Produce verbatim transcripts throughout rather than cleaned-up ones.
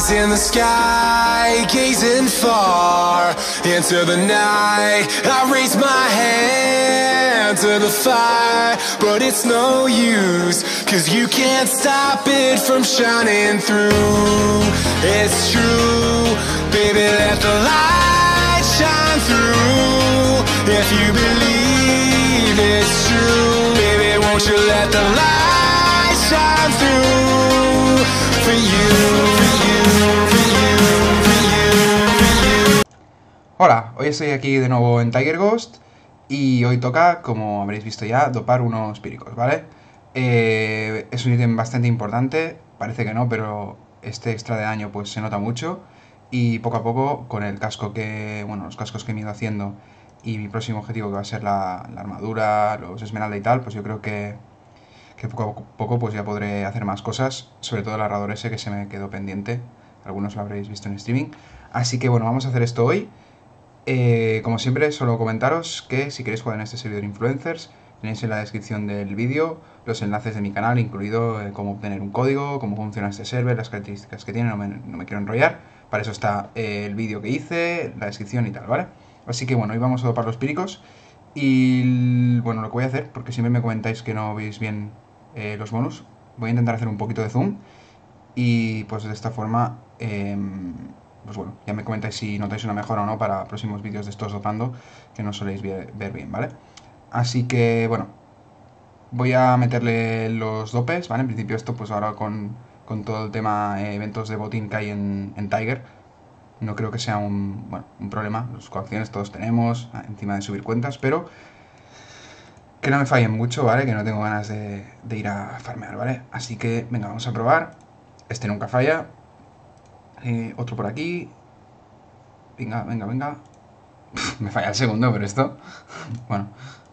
eyes in the sky, gazing far into the night. I raise my hand to the fire, but it's no use, cause you can't stop it from shining through. It's true, baby, let the light shine through. If you believe it's true, baby, won't you let the light shine through for you, for you, for you, for you, for you. Hola, hoy estoy aquí de nuevo en Tiger Ghost y hoy toca, como habréis visto ya, dopar unos píricos, ¿vale? Eh, es un ítem bastante importante, parece que no, pero este extra de daño pues se nota mucho y poco a poco con el casco que, bueno, los cascos que me he ido haciendo y mi próximo objetivo que va a ser la, la armadura, los esmeralda y tal, pues yo creo que, que poco a poco pues ya podré hacer más cosas, sobre todo el arrador ese que se me quedó pendiente, algunos lo habréis visto en streaming. Así que bueno, vamos a hacer esto hoy. Eh, como siempre, solo comentaros que si queréis jugar en este servidor influencers, tenéis en la descripción del vídeo los enlaces de mi canal, incluido eh, cómo obtener un código, cómo funciona este server, las características que tiene, no me, no me quiero enrollar. Para eso está eh, el vídeo que hice, la descripción y tal, ¿vale? Así que bueno, hoy vamos a dopar los píricos. Y bueno, lo que voy a hacer, porque siempre me comentáis que no veis bien eh, los bonus, voy a intentar hacer un poquito de zoom. Y pues de esta forma... Eh, pues bueno, ya me comentáis si notáis una mejora o no para próximos vídeos de estos dopando, que no soléis ver, ver bien, ¿vale? Así que, bueno, voy a meterle los dopes, ¿vale? En principio esto, pues ahora con, con todo el tema eh, eventos de botín que hay en, en Tiger, no creo que sea un, bueno, un problema. Las coacciones todos tenemos, encima de subir cuentas, pero que no me fallen mucho, ¿vale? Que no tengo ganas de, de ir a farmear, ¿vale? Así que, venga, vamos a probar. Este nunca falla. Eh, otro por aquí. Venga, venga, venga. Me falla el segundo, pero esto... Bueno.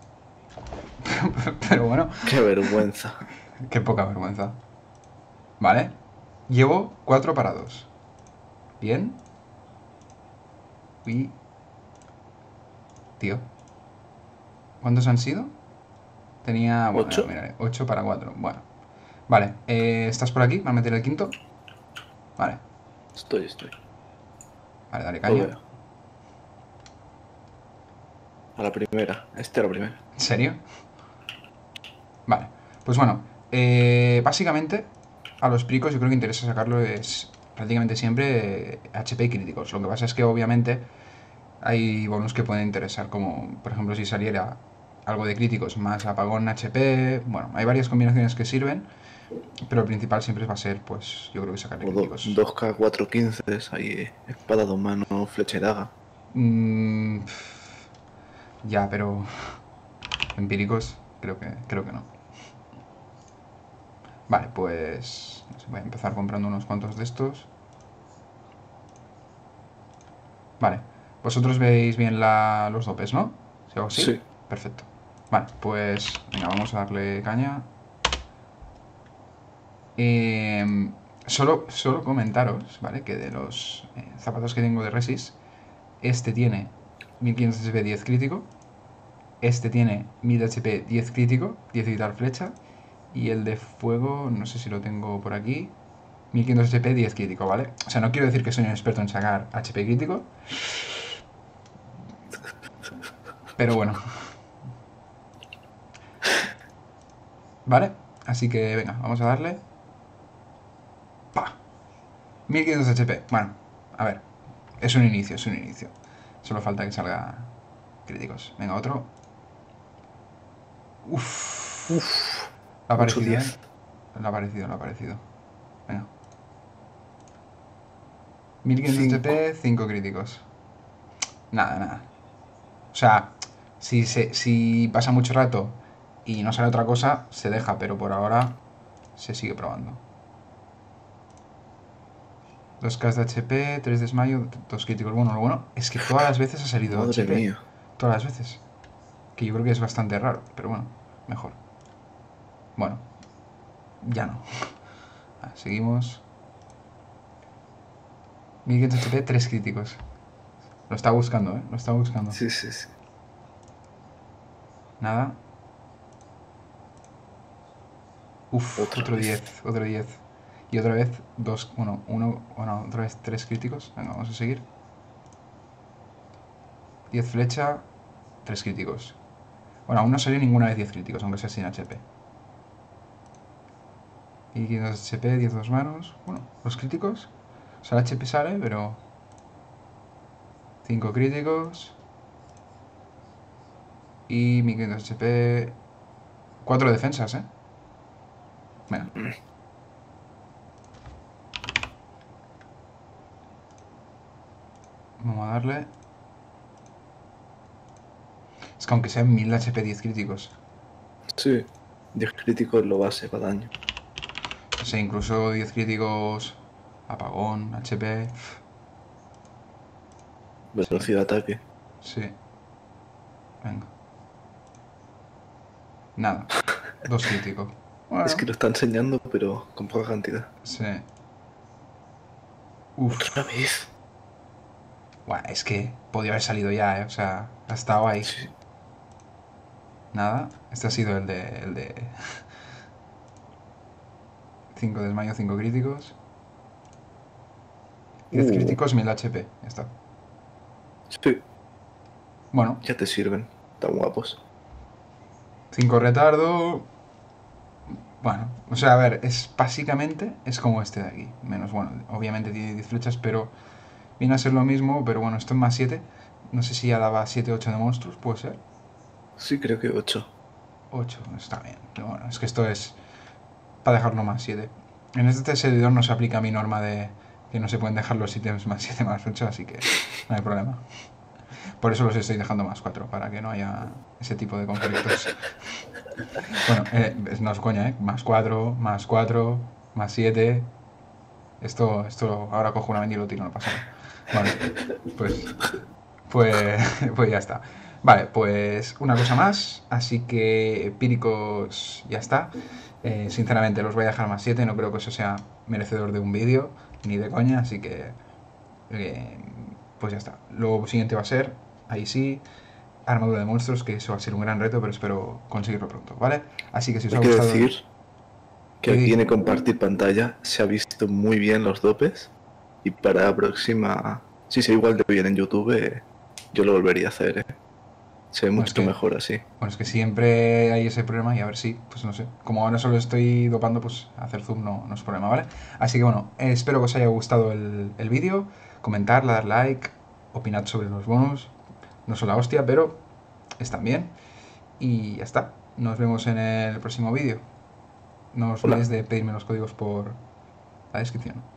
Pero bueno. Qué vergüenza. Qué poca vergüenza. Vale. Llevo cuatro para dos. Bien. Uy. Tío. ¿Cuántos han sido? Tenía... Bueno, ¿Ocho? Mira, ocho para cuatro. Bueno. Vale. Eh, ¿Estás por aquí? ¿Va a meter el quinto? Vale. Estoy, estoy. Vale, dale caña. A la primera. Este era la primera. ¿En serio? Vale. Pues bueno. Eh, básicamente, a los píricos yo creo que interesa sacarlo es prácticamente siempre eh, H P y críticos. Lo que pasa es que obviamente hay bonus que pueden interesar, como por ejemplo si saliera algo de críticos más apagón H P. Bueno, hay varias combinaciones que sirven, pero el principal siempre va a ser, pues yo creo que sacar de críticos. dos K cuatro quince, ahí espada, dos manos, flecha y daga. Mm, ya, pero empíricos creo que, creo que no. Vale, pues no sé, voy a empezar comprando unos cuantos de estos. Vale, vosotros veis bien la, los dopes, ¿no? ¿Sí o sí? Sí. Perfecto. Vale, pues venga, vamos a darle caña. Eh, solo, solo comentaros, ¿vale? Que de los eh, zapatos que tengo de Resist, este tiene mil quinientos H P diez crítico, este tiene mil H P diez crítico, diez vital flecha, y el de fuego, no sé si lo tengo por aquí, mil quinientos H P diez crítico, ¿vale? O sea, no quiero decir que soy un experto en sacar H P crítico, pero bueno. ¿Vale? Así que venga, vamos a darle. ¡Pah! mil quinientos H P. Bueno, a ver. Es un inicio, es un inicio. Solo falta que salga críticos. Venga, otro. Uff. Uff. Lo ha aparecido, ¿eh? Lo ha aparecido, lo ha aparecido. Venga. mil quinientos H P, cinco críticos. Nada, nada. O sea, si, se, si pasa mucho rato y no sale otra cosa, se deja, pero por ahora se sigue probando. dos K de H P, tres de desmayo, dos críticos. Bueno, lo bueno es que todas las veces ha salido Madre H P. mía. Todas las veces. Que yo creo que es bastante raro, pero bueno, mejor. Bueno, ya no. Ah, seguimos. mil quinientos H P, tres críticos. Lo está buscando, ¿eh? Lo está buscando. Sí, sí, sí. Nada. Uf, Otra otro vez. diez, otro diez. Y otra vez, dos, bueno, uno, bueno, otra vez tres críticos. Venga, vamos a seguir. diez flecha, tres críticos. Bueno, aún no salió ninguna vez diez críticos, aunque sea sin H P. Y quinientos H P, diez dos manos. Bueno, los críticos. O sea, el H P sale, pero... cinco críticos. Y mil quinientos H P... cuatro defensas, ¿eh? Venga. Vamos a darle... Es que aunque sean mil H P, diez críticos. Sí, diez críticos lo base para daño. O sea, incluso diez críticos... Apagón, H P... Velocidad de ataque. Sí. Venga. Nada. Dos críticos. Bueno, Es que lo está enseñando, pero con poca cantidad. sí. Uf. Otra vez. Buah, es que podía haber salido ya, ¿eh? O sea, ha estado ahí. Sí. Nada. Este ha sido el de... El de... cinco desmayo, cinco críticos. diez Uh. críticos, mil H P. Ya está. Sí, Bueno, ya te sirven. Están guapos. cinco retardo. Bueno, o sea, a ver, es básicamente es como este de aquí. Menos, bueno, obviamente tiene diez flechas, pero viene a ser lo mismo. Pero bueno, esto es más siete. No sé si ya daba siete, ocho de monstruos, puede ser. Sí, creo que ocho. ocho, está bien. Pero bueno, es que esto es para dejarlo más siete. En este servidor no se aplica mi norma de que no se pueden dejar los ítems más siete más ocho, así que no hay problema. Por eso los estoy dejando más cuatro, para que no haya ese tipo de conflictos. Bueno, eh, no es coña, ¿eh? Más cuatro, más cuatro, más siete. Esto, esto ahora cojo una venda y lo tiro, no pasa nada. Vale, pues, pues, pues ya está. Vale, pues una cosa más. Así que Píricos ya está. Eh, sinceramente los voy a dejar más siete. No creo que eso sea merecedor de un vídeo, ni de coña. Así que, eh, pues ya está. Lo siguiente va a ser, ahí sí, armadura de monstruos, que eso va a ser un gran reto, pero espero conseguirlo pronto, ¿vale? Así que si os Hay ha que gustado... decir que Sí. aquí en el compartir pantalla se ha visto muy bien los dopes. Y para la próxima, si se ve igual de bien en YouTube, eh, yo lo volvería a hacer. Eh. Se ve Bueno, mucho es que- mejor así. Bueno, es que siempre hay ese problema y a ver si, pues no sé, como ahora solo estoy dopando, pues hacer zoom no, no es problema, ¿vale? Así que bueno, eh, espero que os haya gustado el, el vídeo, comentar, dar like, opinad sobre los bonus, no son la hostia, pero están bien. Y ya está, nos vemos en el próximo vídeo. No os Hola. olvidéis de pedirme los códigos por la descripción.